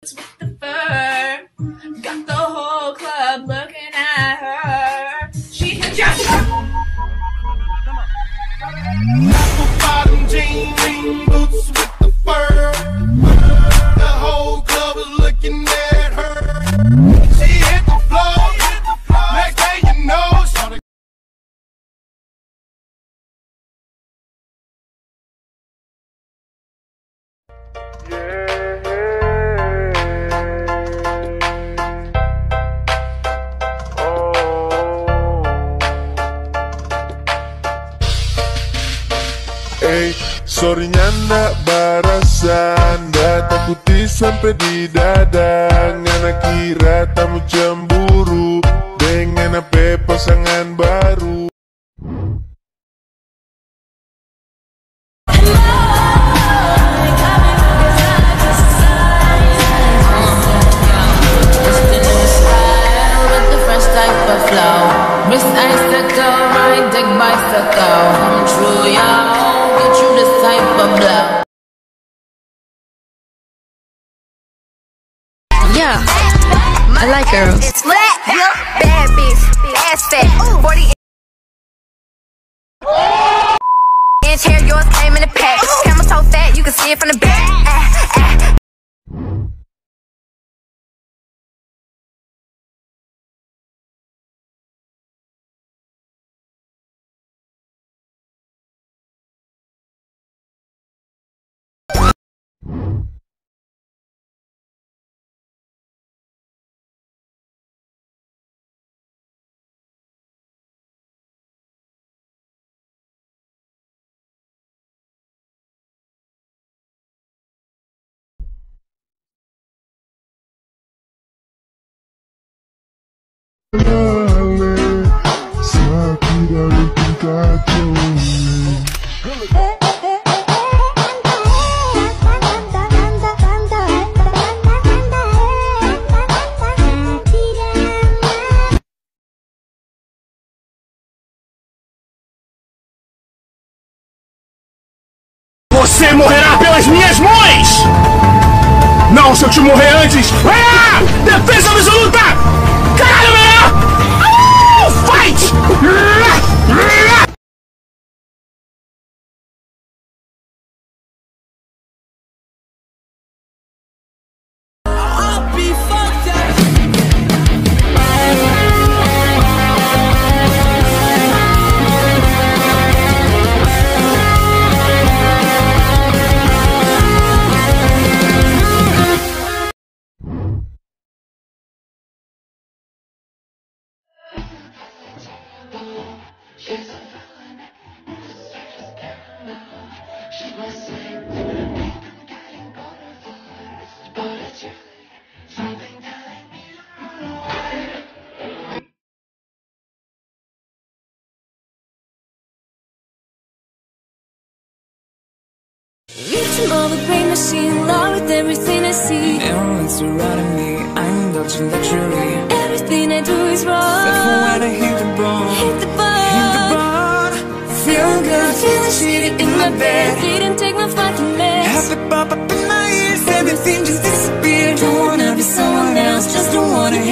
with the fur. Got the whole club looking at her. She can just apple bottom jean boots with the fur. The whole club is looking at her. She hit the floor. Next thing you know, started. Sorry ndak barasan, ndak takuti sampai di dada. Ngana kira tamu cemburu dengan apa pasangan baru. Yeah, I like girls. It's flat, bad bitch, ass fat, 40 inch hair, yours came in a pack. Camera so fat, you can see it from the back. Você morrerá pelas minhas mãos! Não, se eu te morrer antes! Ah! Defesa absoluta! Caralho, melhor! Fight! Reaching all the pain that she in love with everything I see. Everyone's surrounding me, I'm indulging luxury. Everything I do is wrong. Except for when I hit the bone. Hit the bone. Feel good, feeling shitty in my bed. Didn't take my fucking meds. Have it pop up in my ears, everything just disappeared. Don't wanna be someone else, just don't wanna